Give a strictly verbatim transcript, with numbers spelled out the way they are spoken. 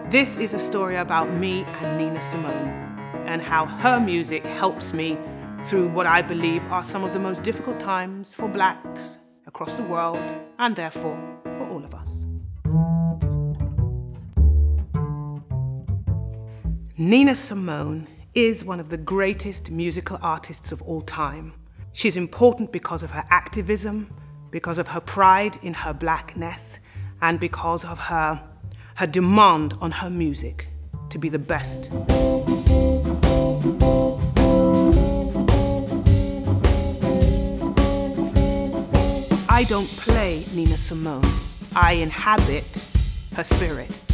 This is a story about me and Nina Simone and how her music helps me through what I believe are some of the most difficult times for blacks across the world and therefore for all of us. Nina Simone is one of the greatest musical artists of all time. She's important because of her activism, because of her pride in her blackness, and because of her, her demand on her music to be the best. I don't play Nina Simone. I inhabit her spirit.